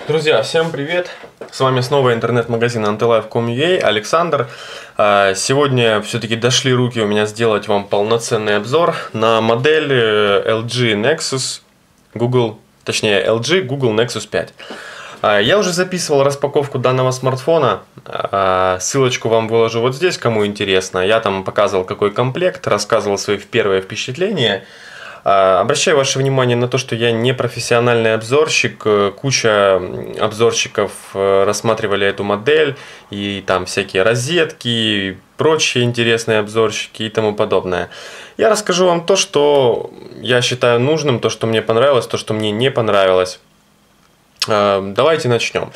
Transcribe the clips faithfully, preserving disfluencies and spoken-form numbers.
Друзья, всем привет! С вами снова интернет-магазин антилайф точка ком точка ю а, Александр. Сегодня все-таки дошли руки у меня сделать вам полноценный обзор на модель эл джи Nexus Google, точнее эл джи Google Nexus пять. Я уже записывал распаковку данного смартфона, ссылочку вам выложу вот здесь, кому интересно. Я там показывал, какой комплект, рассказывал свои первые впечатления. Обращаю ваше внимание на то, что я не профессиональный обзорщик. Куча обзорщиков рассматривали эту модель, и там всякие розетки, и прочие интересные обзорщики и тому подобное. Я расскажу вам то, что я считаю нужным, то, что мне понравилось, то, что мне не понравилось. Давайте начнем.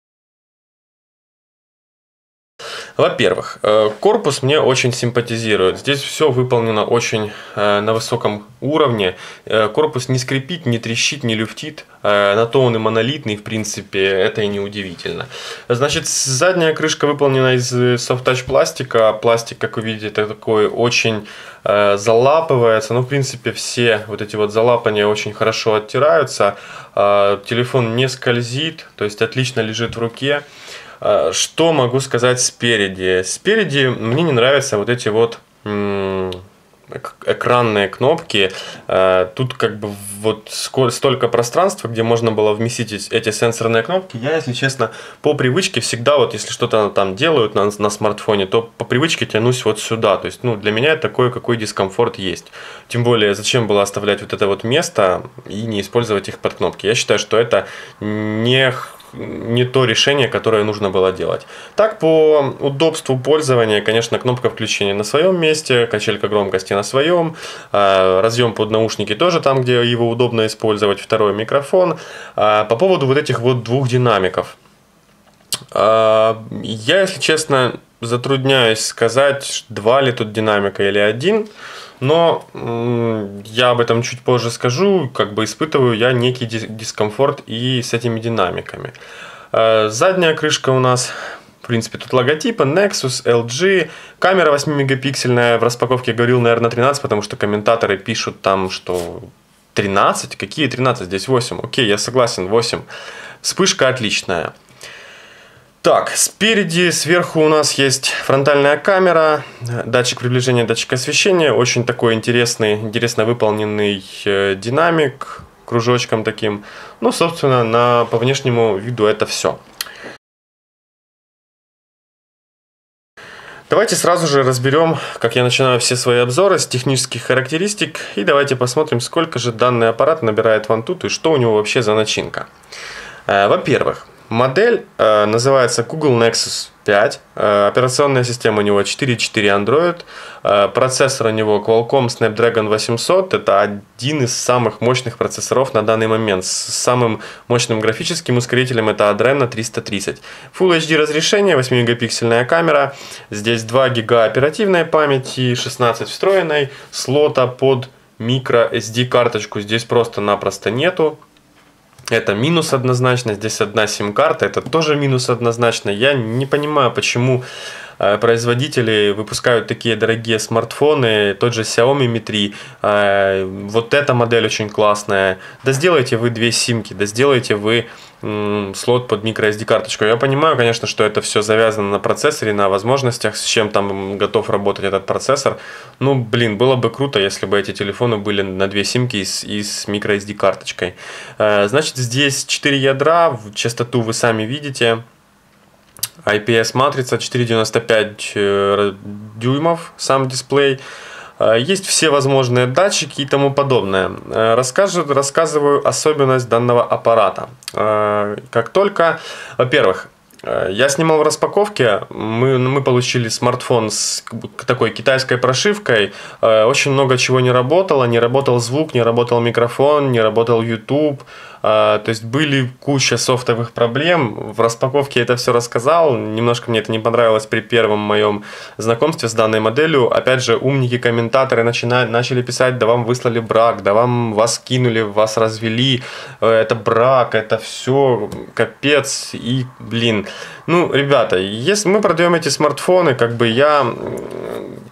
Во-первых, корпус мне очень симпатизирует. Здесь все выполнено очень на высоком уровне. Корпус не скрипит, не трещит, не люфтит. На то он и монолитный, в принципе, это и не удивительно. Значит, задняя крышка выполнена из soft-touch пластика. Пластик, как вы видите, такой очень залапывается. Ну, в принципе, все вот эти вот залапания очень хорошо оттираются. Телефон не скользит, то есть отлично лежит в руке. Что могу сказать спереди? Спереди мне не нравятся вот эти вот экранные кнопки. Тут как бы вот столько пространства, где можно было вместить эти сенсорные кнопки. Я, если честно, по привычке всегда, вот если что-то там делают на, на смартфоне, то по привычке тянусь вот сюда. То есть, ну, для меня такой, какой дискомфорт есть. Тем более, зачем было оставлять вот это вот место и не использовать их под кнопки. Я считаю, что это не... не то решение, которое нужно было делать. Так, по удобству пользования, конечно, кнопка включения на своем месте, качелька громкости на своем, разъем под наушники тоже там, где его удобно использовать, второй микрофон. По поводу вот этих вот двух динамиков. Я, если честно, затрудняюсь сказать, два ли тут динамика или один. Но я об этом чуть позже скажу, как бы испытываю я некий дискомфорт и с этими динамиками. Задняя крышка у нас, в принципе, тут логотипы Nexus, эл джи, камера восьмимегапиксельная, в распаковке говорил, наверное, тринадцать, потому что комментаторы пишут там, что тринадцать, какие тринадцать, здесь восемь, окей, я согласен, восемь. Вспышка отличная. Так, спереди, сверху у нас есть фронтальная камера, датчик приближения, датчик освещения, очень такой интересный, интересно выполненный динамик, кружочком таким. Ну, собственно, на, по внешнему виду это все. Давайте сразу же разберем, как я начинаю все свои обзоры, с технических характеристик. И давайте посмотрим, сколько же данный аппарат набирает в Antutu и что у него вообще за начинка. Во-первых, модель э, называется Google Nexus пять, э, операционная система у него четыре точка четыре Android, э, процессор у него Qualcomm Snapdragon восемьсот, это один из самых мощных процессоров на данный момент, с самым мощным графическим ускорителем это Adreno триста тридцать. Full эйч ди разрешение, восьмимегапиксельная камера, здесь два гига оперативной памяти, шестнадцать встроенной, слота под micro эс ди карточку здесь просто-напросто нету. Это минус однозначно, здесь одна сим-карта, это тоже минус однозначно. Я не понимаю, почему производители выпускают такие дорогие смартфоны, тот же Xiaomi Mi три, вот эта модель очень классная. Да сделайте вы две симки, да сделайте вы слот под micro эс ди карточку. Я понимаю, конечно, что это все завязано на процессоре, на возможностях, с чем там готов работать этот процессор. Ну, блин, было бы круто, если бы эти телефоны были на две симки и с, и с micro эс ди карточкой. Значит, здесь четыре ядра, частоту вы сами видите. ай пи эс матрица, четыре целых девяносто пять дюймов сам дисплей. Есть все возможные датчики и тому подобное. Расскажу, рассказываю особенность данного аппарата. Как только, во-первых, я снимал в распаковке, мы, мы получили смартфон с такой китайской прошивкой, очень много чего не работало, не работал звук, не работал микрофон, не работал YouTube, то есть были куча софтовых проблем, в распаковке я это все рассказал, немножко мне это не понравилось при первом моем знакомстве с данной моделью, опять же умники-комментаторы начинают, начали писать, да вам выслали брак, да вам вас кинули, вас развели, это брак, это все капец и блин. Ну, ребята, если мы продаем эти смартфоны, как бы я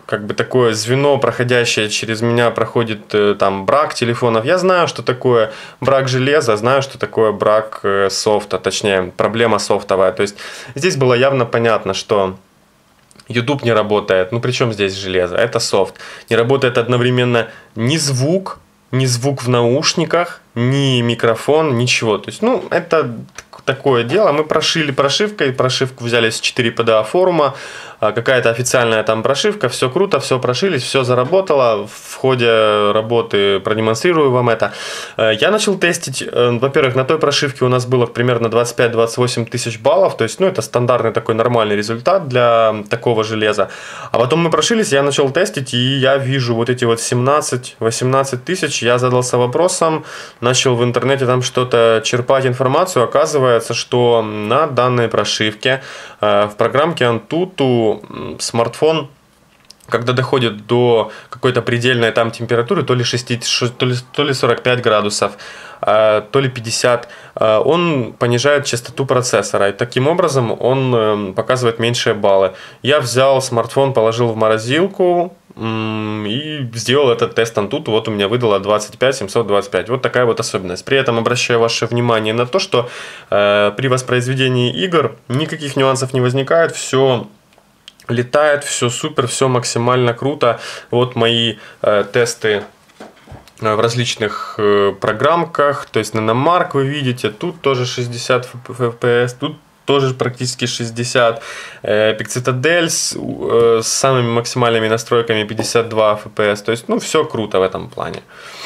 как бы такое звено, проходящее через меня, проходит там брак телефонов. Я знаю, что такое брак железа, знаю, что такое брак софта, точнее, проблема софтовая. То есть здесь было явно понятно, что YouTube не работает. Ну, при чем здесь железо? Это софт. Не работает одновременно ни звук, ни звук в наушниках, ни микрофон, ничего. То есть, ну, это такое дело. Мы прошили прошивкой, прошивку взяли с четыре пи ди эй форума, какая-то официальная там прошивка, все круто, все прошились, все заработало. В ходе работы продемонстрирую вам это. Я начал тестить, во-первых, на той прошивке у нас было примерно двадцать пять - двадцать восемь тысяч баллов, то есть, ну, это стандартный такой нормальный результат для такого железа. А потом мы прошились, я начал тестить, и я вижу вот эти вот семнадцать - восемнадцать тысяч, я задался вопросом, начал в интернете там что-то черпать информацию, оказывается, что на данной прошивке в программке Antutu смартфон, когда доходит до какой-то предельной там температуры, то ли, шестьдесят, то ли, то ли сорок пять градусов, то ли пятьдесят, он понижает частоту процессора, и таким образом он показывает меньшие баллы. Я взял смартфон, положил в морозилку и сделал этот тест Antutu. Вот у меня выдало двадцать пять семьсот двадцать пять. Вот такая вот особенность. При этом обращаю ваше внимание на то, что э, при воспроизведении игр никаких нюансов не возникает, все летает, все супер, все максимально круто. Вот мои э, тесты в различных э, программках, то есть Nanomark вы видите, тут тоже шестьдесят эф пи эс, тут тоже практически шестьдесят, э, Pixcitadel с, э, с самыми максимальными настройками пятьдесят два эф пи эс, то есть, ну, все круто в этом плане.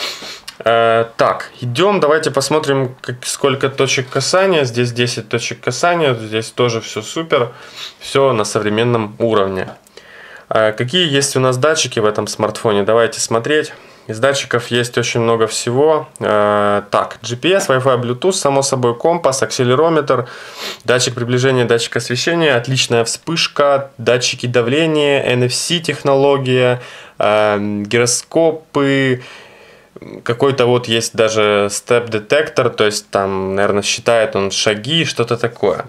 Э, так, идем, давайте посмотрим, как, сколько точек касания. Здесь десять точек касания, здесь тоже все супер, все на современном уровне. Э, какие есть у нас датчики в этом смартфоне? Давайте смотреть. Из датчиков есть очень много всего. Э, так, джи пи эс, Wi-Fi, Bluetooth, само собой компас, акселерометр, датчик приближения, датчик освещения, отличная вспышка, датчики давления, эн эф си технология, э, гироскопы, какой-то вот есть даже степ-детектор, то есть там, наверное, считает он шаги, что-то такое.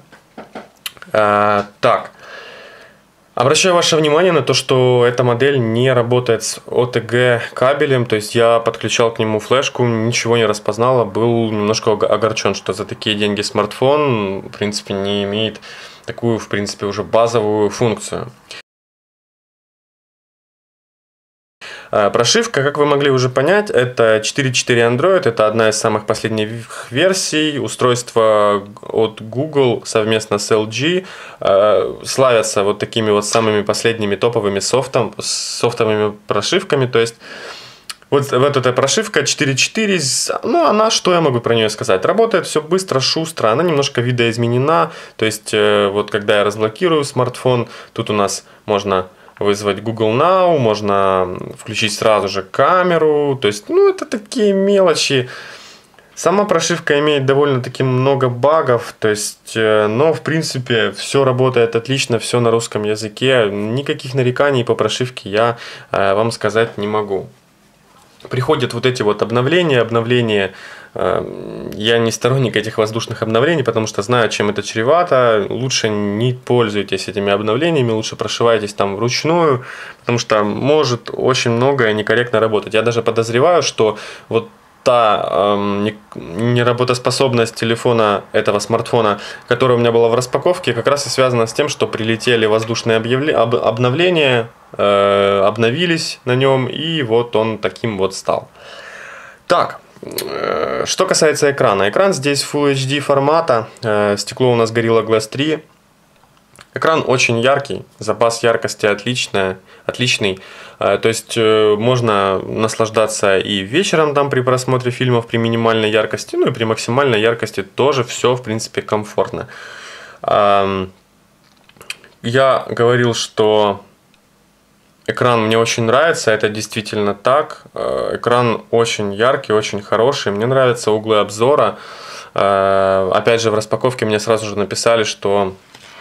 Э, так. Обращаю ваше внимание на то, что эта модель не работает с о тэ гэ кабелем, то есть я подключал к нему флешку, ничего не распознала, был немножко огорчен, что за такие деньги смартфон, в принципе, не имеет такую, в принципе, уже базовую функцию. Прошивка, как вы могли уже понять, это четыре точка четыре Android, это одна из самых последних версий, устройство от Google совместно с эл джи, славятся вот такими вот самыми последними топовыми софтом, софтовыми прошивками, то есть вот, вот эта прошивка четыре точка четыре, ну она, что я могу про нее сказать, работает все быстро, шустро, она немножко видоизменена, то есть вот когда я разблокирую смартфон, тут у нас можно вызвать Google Now, можно включить сразу же камеру, то есть, ну, это такие мелочи. Сама прошивка имеет довольно-таки много багов, то есть, но, в принципе, все работает отлично, все на русском языке, никаких нареканий по прошивке я вам сказать не могу. Приходят вот эти вот обновления, обновления, я не сторонник этих воздушных обновлений, потому что знаю, чем это чревато, лучше не пользуйтесь этими обновлениями, лучше прошивайтесь там вручную, потому что может очень многое некорректно работать. Я даже подозреваю, что вот та э, неработоспособность телефона, этого смартфона, которая у меня была в распаковке, как раз и связана с тем, что прилетели воздушные объявления, об, обновления, э, обновились на нем, и вот он таким вот стал. Так, э, что касается экрана. Экран здесь Full эйч ди формата, э, стекло у нас Gorilla Glass три. Экран очень яркий, запас яркости отличный, отличный. То есть можно наслаждаться и вечером там при просмотре фильмов при минимальной яркости, ну и при максимальной яркости тоже все в принципе комфортно. Я говорил, что экран мне очень нравится, это действительно так. Экран очень яркий, очень хороший, мне нравятся углы обзора. Опять же, в распаковке мне сразу же написали, что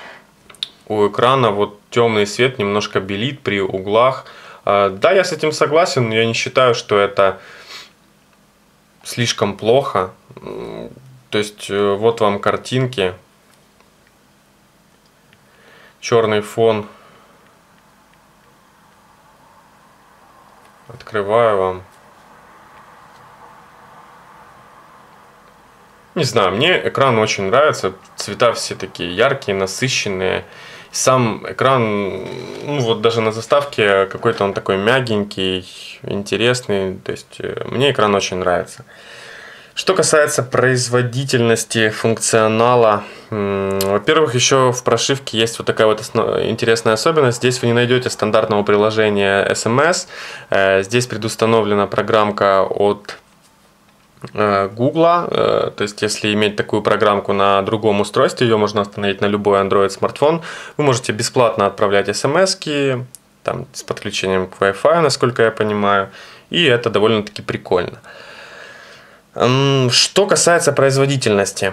у экрана вот темный свет немножко белит при углах. Да, я с этим согласен, но я не считаю, что это слишком плохо. То есть вот вам картинки, черный фон, Открываю вам. Не знаю, мне экран очень нравится. Цвета все такие яркие, насыщенные. Сам экран, ну вот даже на заставке какой-то он такой мягенький, интересный. То есть мне экран очень нравится. Что касается производительности функционала, во-первых, еще в прошивке есть вот такая вот интересная особенность. Здесь вы не найдете стандартного приложения эс эм эс. Здесь предустановлена программка от Google. То есть, если иметь такую программку на другом устройстве, ее можно установить на любой Android смартфон. Вы можете бесплатно отправлять эс эм эс-ки, там, с подключением к Wi-Fi, насколько я понимаю. И это довольно-таки прикольно. Что касается производительности,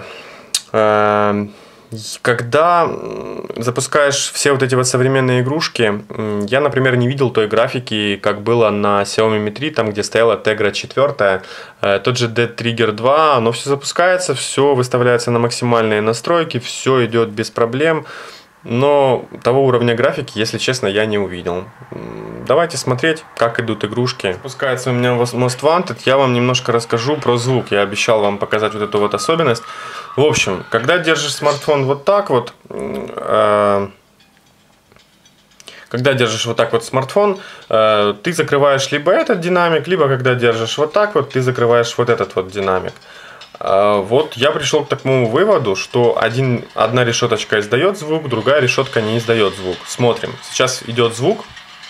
когда запускаешь все вот эти вот современные игрушки, я, например, не видел той графики, как было на Xiaomi Mi три, там где стояла Tegra четыре, тот же Dead Trigger два, оно все запускается, все выставляется на максимальные настройки, все идет без проблем. Но того уровня графики, если честно, я не увидел. Давайте смотреть, как идут игрушки. Запускается у меня Most Wanted. Я вам немножко расскажу про звук. Я обещал вам показать вот эту вот особенность. В общем, когда держишь смартфон вот так вот, э, когда держишь вот так вот смартфон, э, ты закрываешь либо этот динамик, либо когда держишь вот так вот, ты закрываешь вот этот вот динамик. Вот я пришел к такому выводу, что один, одна решеточка издает звук, другая решетка не издает звук. Смотрим. Сейчас идет звук.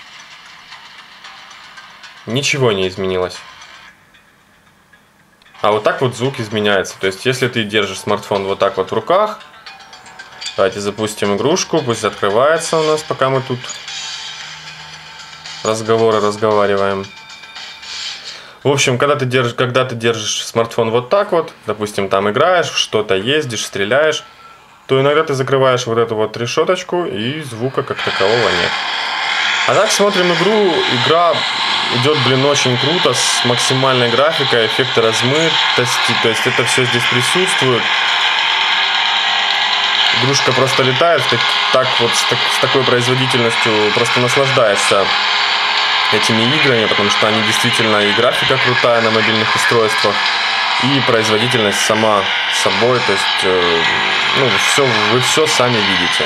Ничего не изменилось. А вот так вот звук изменяется. То есть, если ты держишь смартфон вот так вот в руках, давайте запустим игрушку, пусть открывается у нас, пока мы тут разговоры разговариваем. В общем, когда ты держишь, когда ты держишь смартфон вот так вот, допустим, там играешь, что-то ездишь, стреляешь, то иногда ты закрываешь вот эту вот решеточку, и звука как такового нет. А так смотрим игру, игра идет, блин, очень круто, с максимальной графикой, эффекты размытости, то есть это все здесь присутствует. Игрушка просто летает, так, так вот с, так, с такой производительностью просто наслаждаешься этими играми, потому что они действительно, и графика крутая на мобильных устройствах, и производительность сама собой, то есть э, ну, все, вы все сами видите.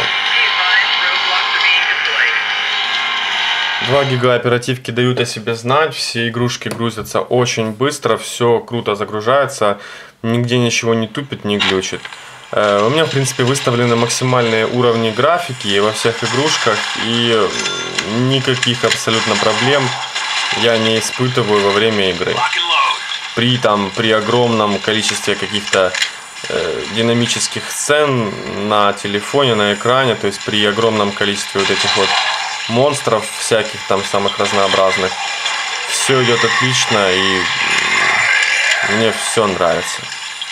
два гига оперативки дают о себе знать, все игрушки грузятся очень быстро, все круто загружается, нигде ничего не тупит, не глючит. У меня, в принципе, выставлены максимальные уровни графики во всех игрушках, и никаких абсолютно проблем я не испытываю во время игры. При, там, при огромном количестве каких-то э, динамических сцен на телефоне, на экране, то есть при огромном количестве вот этих вот монстров всяких там самых разнообразных, все идет отлично, и мне все нравится.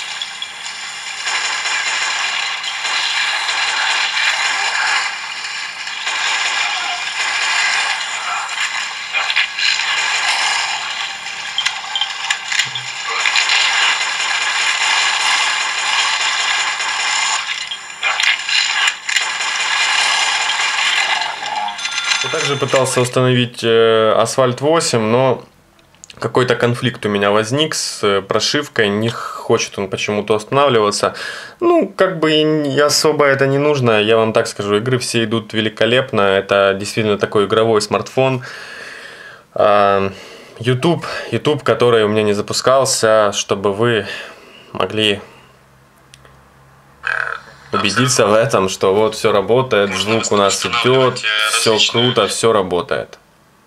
Я также пытался установить Асфальт восемь, но какой-то конфликт у меня возник с прошивкой, не хочет он почему-то устанавливаться. Ну, как бы и особо это не нужно, я вам так скажу, игры все идут великолепно, это действительно такой игровой смартфон. YouTube, YouTube, который у меня не запускался, чтобы вы могли убедиться в этом, что вот все работает, звук у нас идет, все круто, все работает.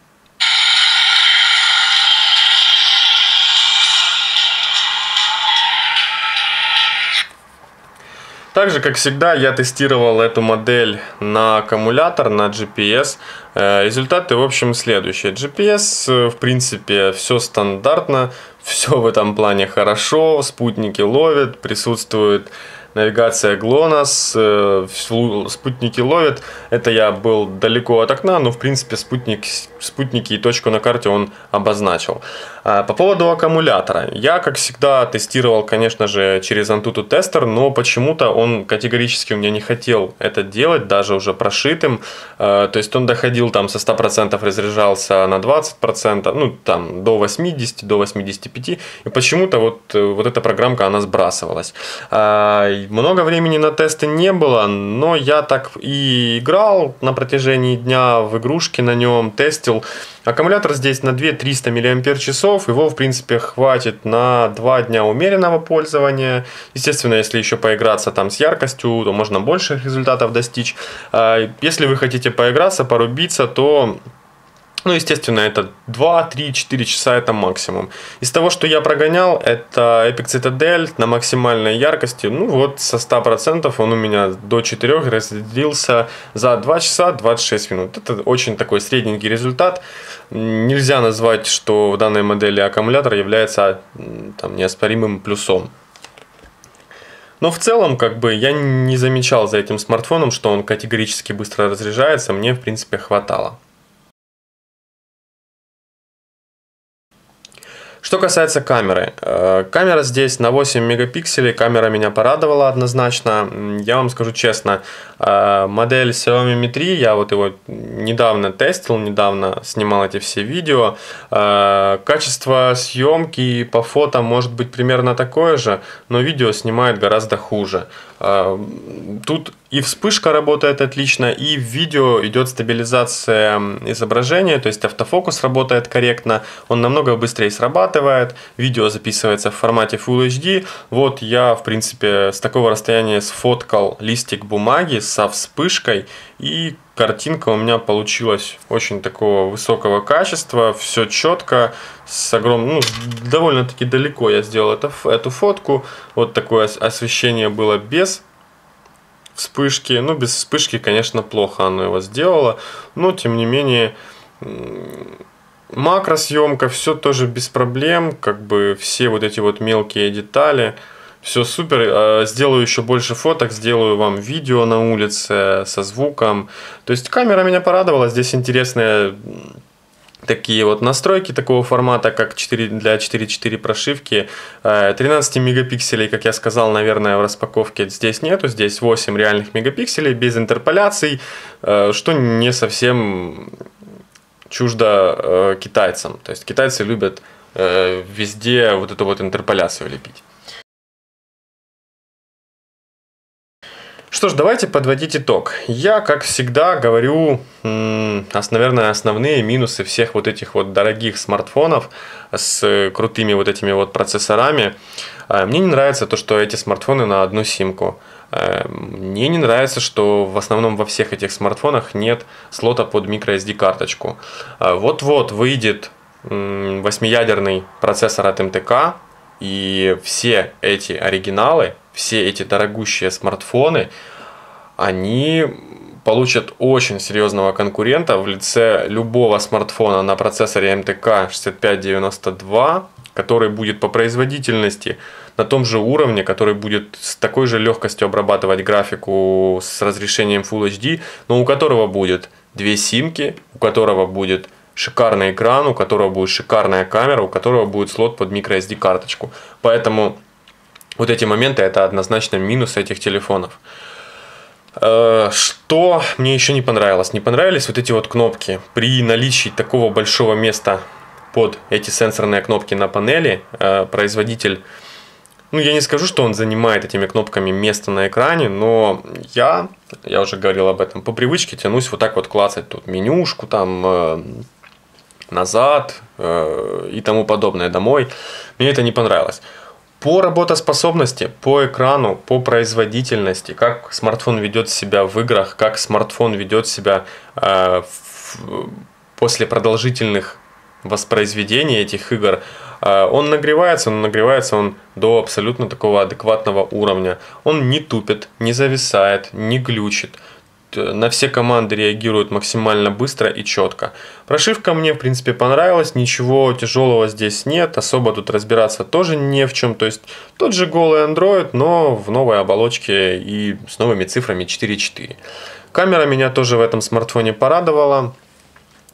Также, как всегда, я тестировал эту модель на аккумулятор, на джи пи эс. Результаты, в общем, следующие. джи пи эс, в принципе, все стандартно, все в этом плане хорошо, спутники ловят, присутствует навигация глонасс, спутники ловят. Это я был далеко от окна, но в принципе спутник спутники и точку на карте он обозначил. По поводу аккумулятора. Я, как всегда, тестировал, конечно же, через Antutu Tester, но почему-то он категорически у меня не хотел это делать, даже уже прошитым. То есть он доходил там со ста процентов, разряжался на двадцать процентов, ну там до восьмидесяти, до восьмидесяти пяти. И почему-то вот, вот эта программка, она сбрасывалась. Много времени на тесты не было, но я так и играл на протяжении дня в игрушки на нем, тестил. Аккумулятор здесь на две тысячи триста миллиампер-часов, его в принципе хватит на два дня умеренного пользования. Естественно, если еще поиграться там с яркостью, то можно больших результатов достичь. Если вы хотите поиграться, порубиться, то... Ну, естественно, это два, три, четыре часа это максимум. Из того, что я прогонял, это Epic Citadel на максимальной яркости. Ну вот, со ста процентов он у меня до четырёх разделился за два часа двадцать шесть минут. Это очень такой средненький результат. Нельзя назвать, что в данной модели аккумулятор является там неоспоримым плюсом. Но в целом, как бы, я не замечал за этим смартфоном, что он категорически быстро разряжается. Мне, в принципе, хватало. Что касается камеры. Камера здесь на восемь мегапикселей, камера меня порадовала однозначно. Я вам скажу честно, модель Xiaomi Mi три, я вот его недавно тестил, недавно снимал эти все видео. Качество съемки по фото может быть примерно такое же, но видео снимает гораздо хуже. Тут и вспышка работает отлично, и в видео идет стабилизация изображения, то есть автофокус работает корректно, он намного быстрее срабатывает, видео записывается в формате Full эйч ди. Вот я, в принципе, с такого расстояния сфоткал листик бумаги со вспышкой, и картинка у меня получилась очень такого высокого качества, все четко, с огромным, ну, довольно-таки далеко я сделал это, эту фотку. Вот такое освещение было без вспышки. Ну, без вспышки, конечно, плохо оно его сделало, но тем не менее макросъемка, все тоже без проблем, как бы все вот эти вот мелкие детали. Все супер, сделаю еще больше фоток, сделаю вам видео на улице со звуком. То есть камера меня порадовала, здесь интересные такие вот настройки такого формата, как четыре, для четыре четыре прошивки. тринадцать мегапикселей, как я сказал, наверное, в распаковке здесь нету, здесь восемь реальных мегапикселей без интерполяций, что не совсем чуждо китайцам. То есть китайцы любят везде вот эту вот интерполяцию лепить. Что ж, давайте подводить итог. Я, как всегда, говорю, наверное, основные минусы всех вот этих вот дорогих смартфонов с крутыми вот этими вот процессорами. Мне не нравится то, что эти смартфоны на одну симку. Мне не нравится, что в основном во всех этих смартфонах нет слота под microSD карточку. Вот-вот выйдет восьмиядерный процессор от эм тэ ка, и все эти оригиналы, все эти дорогущие смартфоны, они получат очень серьезного конкурента в лице любого смартфона на процессоре эм тэ ка шестьдесят пять девяносто два, который будет по производительности на том же уровне, который будет с такой же легкостью обрабатывать графику с разрешением Full эйч ди, но у которого будет две симки, у которого будет шикарный экран, у которого будет шикарная камера, у которого будет слот под microSD карточку. Поэтому вот эти моменты — это однозначно минус этих телефонов. Что мне еще не понравилось? Не понравились вот эти вот кнопки. При наличии такого большого места под эти сенсорные кнопки на панели, производитель, ну, я не скажу, что он занимает этими кнопками место на экране, но я, я уже говорил об этом, по привычке тянусь вот так вот клацать тут менюшку, там, назад и тому подобное домой. Мне это не понравилось. По работоспособности, по экрану, по производительности, как смартфон ведет себя в играх, как смартфон ведет себя э, в, после продолжительных воспроизведений этих игр, э, он нагревается, он нагревается он до абсолютно такого адекватного уровня. Он не тупит, не зависает, не глючит. На все команды реагируют максимально быстро и четко. Прошивка мне, в принципе, понравилась. Ничего тяжелого здесь нет. Особо тут разбираться тоже не в чем. То есть тот же голый Android, но в новой оболочке и с новыми цифрами четыре четыре. Камера меня тоже в этом смартфоне порадовала.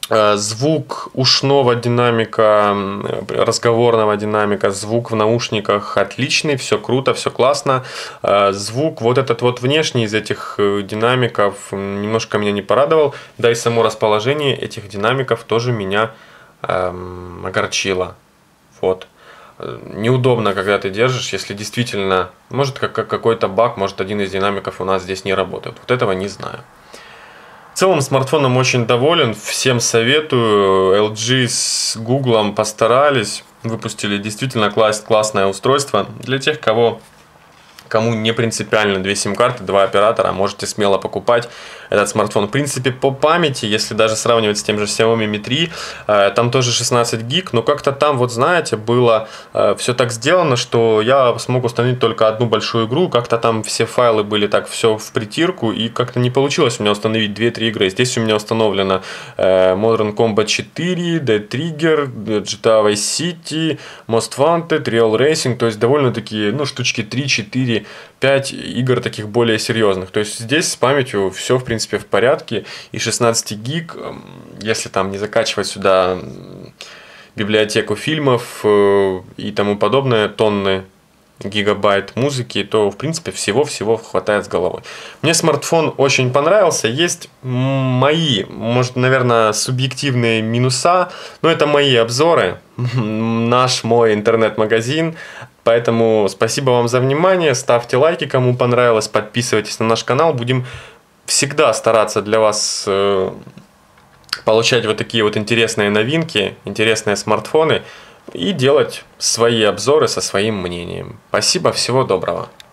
Звук ушного динамика, разговорного динамика, звук в наушниках отличный, все круто, все классно. Звук вот этот вот внешний из этих динамиков немножко меня не порадовал, да и само расположение этих динамиков тоже меня эм, огорчило. Вот. Неудобно, когда ты держишь, если действительно, может как, как какой-то баг, может один из динамиков у нас здесь не работает. Вот этого не знаю. В целом смартфоном очень доволен, всем советую. эл джи с Google постарались, выпустили действительно класс, классное устройство. Для тех, кого, кому не принципиально две сим-карты, два оператора, можете смело покупать этот смартфон. В принципе, по памяти, если даже сравнивать с тем же Xiaomi Mi три, там тоже шестнадцать гиг, но как-то там, вот знаете, было все так сделано, что я смог установить только одну большую игру, как-то там все файлы были так все в притирку, и как-то не получилось у меня установить две-три игры. Здесь у меня установлено Modern Combat четыре, Dead Trigger, джи ти эй Vice City, Most Wanted, Real Racing, то есть довольно такие, ну, штучки три, четыре, пять игр таких более серьезных. То есть здесь с памятью все, в принципе, в порядке, и шестнадцать гиг, если там не закачивать сюда библиотеку фильмов и тому подобное, тонны гигабайт музыки, то в принципе всего-всего хватает с головой. Мне смартфон очень понравился. Есть мои, может, наверное, субъективные минуса, но это мои обзоры, наш мой интернет-магазин. Поэтому спасибо вам за внимание, ставьте лайки, кому понравилось, подписывайтесь на наш канал, будем всегда стараться для вас э, получать вот такие вот интересные новинки, интересные смартфоны и делать свои обзоры со своим мнением. Спасибо, всего доброго.